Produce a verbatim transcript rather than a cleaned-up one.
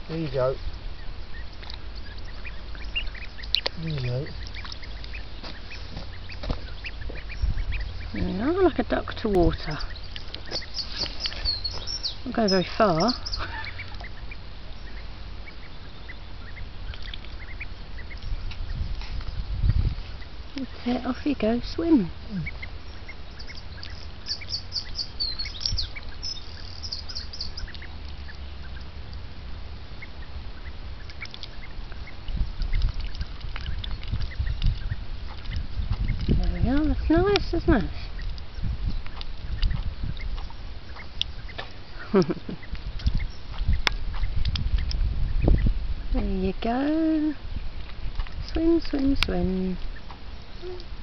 There you go. There you go. There we are, like a duck to water. Not going very far. That's it, off you go, swim. Mm. There we are, that's nice, isn't it? There you go. Swim, swim, swim.